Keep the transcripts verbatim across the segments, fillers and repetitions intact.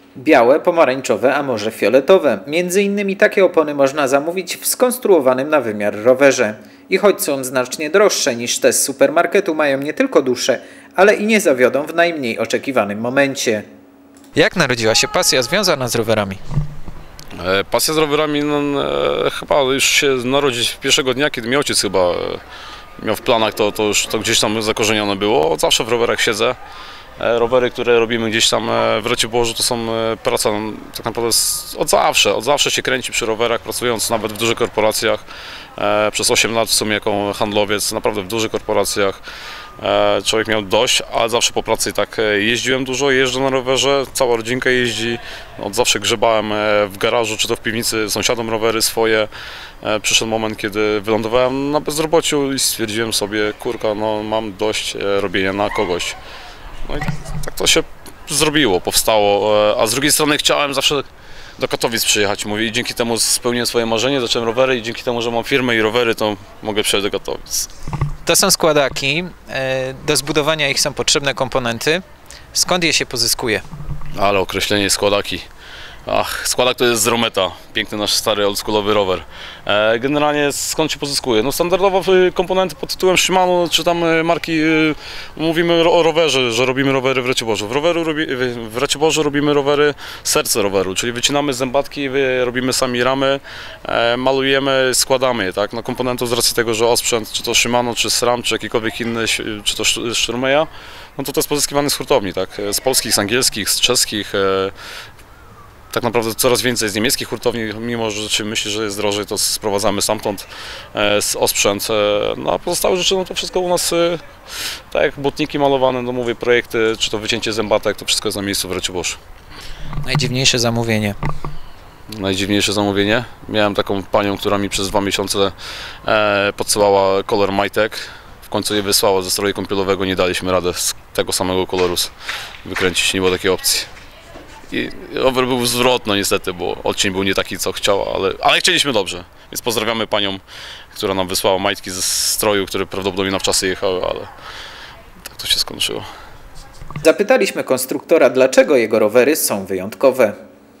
Białe, pomarańczowe, a może fioletowe. Między innymi takie opony można zamówić w skonstruowanym na wymiar rowerze. I choć są znacznie droższe niż te z supermarketu, mają nie tylko duszę, ale i nie zawiodą w najmniej oczekiwanym momencie. Jak narodziła się pasja związana z rowerami? E, pasja z rowerami no, e, chyba już się narodzić pierwszego dnia, kiedy mi ojciec chyba e, miał w planach, to, to już to gdzieś tam zakorzenione było. Od zawsze w rowerach siedzę. E, rowery, które robimy gdzieś tam e, w Raciborzu, to są e, praca no, tak naprawdę z, od zawsze. Od zawsze się kręci przy rowerach, pracując nawet w dużych korporacjach. E, przez osiem lat w sumie jako handlowiec, naprawdę w dużych korporacjach. Człowiek miał dość, ale zawsze po pracy tak jeździłem dużo, jeżdżę na rowerze, cała rodzinka jeździ, od zawsze grzebałem w garażu czy to w piwnicy, sąsiadom rowery swoje. Przyszedł moment, kiedy wylądowałem na bezrobociu i stwierdziłem sobie, kurka, no mam dość robienia na kogoś. No i tak, tak to się zrobiło, powstało, a z drugiej strony chciałem zawsze do Katowic przyjechać, mówię, i dzięki temu spełniłem swoje marzenie, zacząłem rowery i dzięki temu, że mam firmę i rowery, to mogę przyjechać do Katowic. To są składaki, do zbudowania ich są potrzebne komponenty. Skąd je się pozyskuje? Ale określenie składaki. Ach, składak to jest z Rometa, piękny nasz stary oldschoolowy rower. E, generalnie skąd się pozyskuje? No standardowo komponenty pod tytułem Shimano, czy tam marki, y, mówimy o rowerze, że robimy rowery w Raciborzu. W, roweru robi, w Raciborzu robimy rowery, serce roweru, czyli wycinamy zębatki, robimy sami ramy, e, malujemy, składamy je, tak? No komponentów z racji tego, że osprzęt, czy to Shimano, czy SRAM, czy jakikolwiek inny, czy to Szturmeja, no to to jest pozyskiwany z hurtowni, tak? Z polskich, z angielskich, z czeskich. E, Tak naprawdę coraz więcej z niemieckich hurtowni, mimo że się myśli, że jest drożej, to sprowadzamy stamtąd e, z osprzęt. E, no a pozostałe rzeczy, no to wszystko u nas, e, tak jak butniki malowane, no mówię, projekty, czy to wycięcie zębatek, to wszystko jest na miejscu w Raciborzu. Najdziwniejsze zamówienie? Najdziwniejsze zamówienie? Miałem taką panią, która mi przez dwa miesiące e, podsyłała kolor majtek. W końcu je wysłała ze stroju kąpielowego, nie daliśmy rady z tego samego koloru wykręcić, nie było takiej opcji. I rower był zwrotny niestety, bo odcień był nie taki, co chciała, ale, ale chcieliśmy dobrze. Więc pozdrawiamy panią, która nam wysłała majtki ze stroju, które prawdopodobnie na wczasy jechały, ale tak to się skończyło. Zapytaliśmy konstruktora, dlaczego jego rowery są wyjątkowe.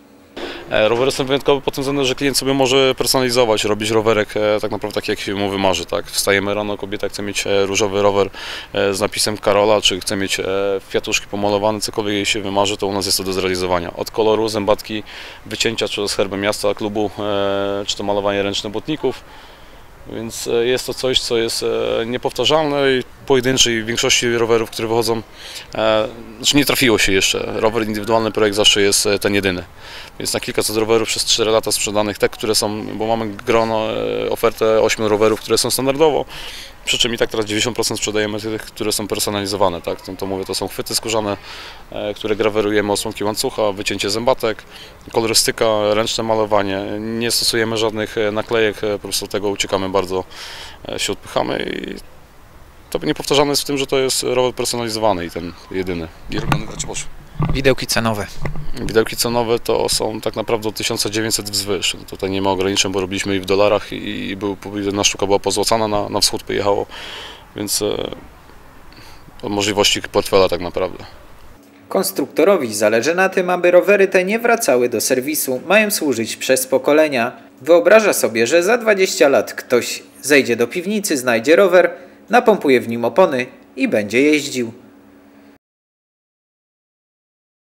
Rowery są wyjątkowe pod tym względem, że klient sobie może personalizować, robić rowerek tak naprawdę tak, jak mu wymarzy. Tak? Wstajemy rano, kobieta chce mieć różowy rower z napisem Karola, czy chce mieć kwiatuszki pomalowane, cokolwiek jej się wymarzy, to u nas jest to do zrealizowania. Od koloru, zębatki, wycięcia, czy z herbem miasta, klubu, czy to malowanie ręczne błotników. Więc jest to coś, co jest niepowtarzalne i pojedynczej większości rowerów, które wychodzą, znaczy nie trafiło się jeszcze. Rower indywidualny projekt zawsze jest ten jedyny. Więc na kilkaset rowerów przez cztery lata sprzedanych, te, które są, bo mamy grono, ofertę ośmiu rowerów, które są standardowo, przy czym i tak teraz dziewięćdziesiąt procent sprzedajemy tych, które są personalizowane. Tak? To, to mówię, to są chwyty skórzane, które grawerujemy, osłonki łańcucha, wycięcie zębatek, kolorystyka, ręczne malowanie. Nie stosujemy żadnych naklejek, po prostu tego uciekamy bardzo, się odpychamy i to niepowtarzalne jest w tym, że to jest rower personalizowany i ten jedyny i robiony w Raciborzu. Widełki cenowe. Widełki cenowe to są tak naprawdę od tysiąc dziewięćset wzwyż. Tutaj nie ma ograniczeń, bo robiliśmy i w dolarach i był, jedna sztuka była pozłacana, na, na wschód pojechało, więc e, możliwości portfela tak naprawdę. Konstruktorowi zależy na tym, aby rowery te nie wracały do serwisu, mają służyć przez pokolenia. Wyobraża sobie, że za dwadzieścia lat ktoś zejdzie do piwnicy, znajdzie rower, napompuje w nim opony i będzie jeździł.